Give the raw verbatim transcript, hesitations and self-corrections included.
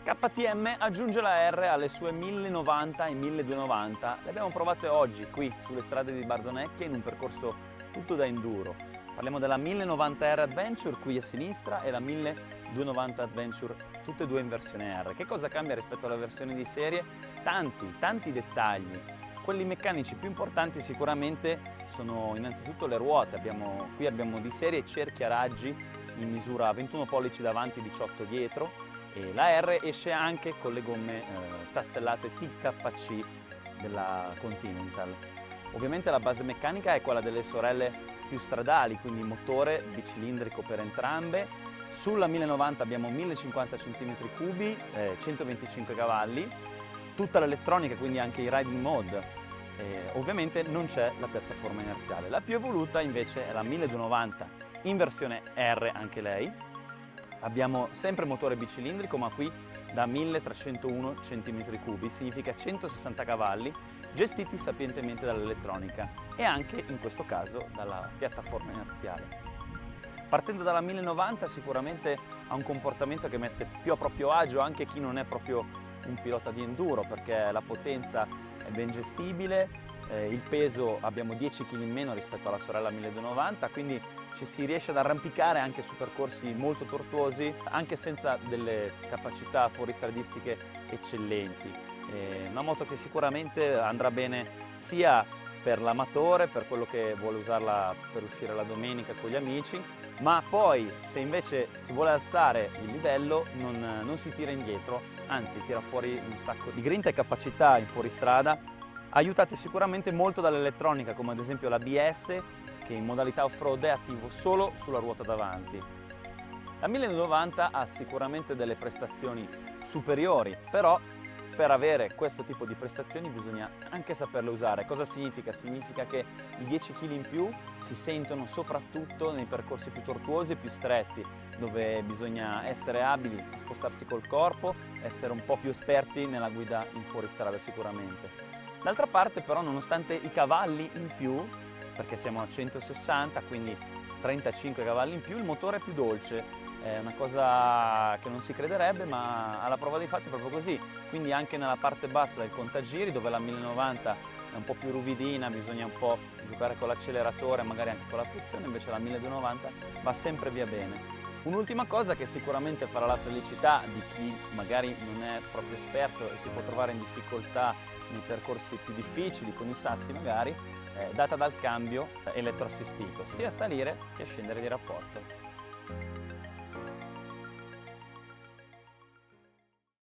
K T M aggiunge la R alle sue mille novanta e milleduecentonovanta. Le abbiamo provate oggi qui sulle strade di Bardonecchia in un percorso tutto da enduro. Parliamo della mille novanta R Adventure qui a sinistra e la milleduecentonovanta Adventure, tutte e due in versione R. Che cosa cambia rispetto alla versione di serie? Tanti, tanti dettagli. Quelli meccanici più importanti sicuramente sono innanzitutto le ruote. Abbiamo, qui abbiamo di serie cerchi a raggi in misura ventuno pollici davanti, diciotto dietro, e la R esce anche con le gomme eh, tassellate T K C della Continental. Ovviamente la base meccanica è quella delle sorelle più stradali, quindi motore bicilindrico per entrambe. Sulla mille novanta abbiamo millecinquanta centimetri cubi, eh, centoventicinque cavalli, tutta l'elettronica, quindi anche i riding mode. Eh, ovviamente non c'è la piattaforma inerziale. La più evoluta invece è la milleduecentonovanta in versione R anche lei. Abbiamo sempre motore bicilindrico, ma qui da milletrecentouno centimetri cubi, significa centosessanta cavalli, gestiti sapientemente dall'elettronica e anche in questo caso dalla piattaforma inerziale. Partendo dalla millenovanta sicuramente ha un comportamento che mette più a proprio agio anche chi non è proprio un pilota di enduro, perché la potenza è ben gestibile, eh, il peso abbiamo dieci chili in meno rispetto alla sorella milleduecentonovanta, quindi ci si riesce ad arrampicare anche su percorsi molto tortuosi, anche senza delle capacità fuoristradistiche eccellenti. È una moto che sicuramente andrà bene sia per l'amatore, per quello che vuole usarla per uscire la domenica con gli amici, ma poi se invece si vuole alzare il livello non, non si tira indietro, anzi tira fuori un sacco di grinta e capacità in fuoristrada, aiutate sicuramente molto dall'elettronica, come ad esempio l'A B S, che in modalità off-road è attivo solo sulla ruota davanti. La milleduecentonovanta ha sicuramente delle prestazioni superiori, però per avere questo tipo di prestazioni bisogna anche saperle usare. Cosa significa? Significa che i dieci chili in più si sentono soprattutto nei percorsi più tortuosi e più stretti, dove bisogna essere abili a spostarsi col corpo, essere un po' più esperti nella guida in fuoristrada sicuramente. D'altra parte però, nonostante i cavalli in più, perché siamo a centosessanta, quindi trentacinque cavalli in più, il motore è più dolce. È una cosa che non si crederebbe, ma alla prova dei fatti è proprio così. Quindi anche nella parte bassa del contagiri, dove la millenovanta è un po' più ruvidina, bisogna un po' giocare con l'acceleratore, magari anche con la frizione, invece la milleduecentonovanta va sempre via bene. Un'ultima cosa che sicuramente farà la felicità di chi magari non è proprio esperto e si può trovare in difficoltà nei percorsi più difficili, con i sassi magari, è data dal cambio elettroassistito, sia a salire che a scendere di rapporto.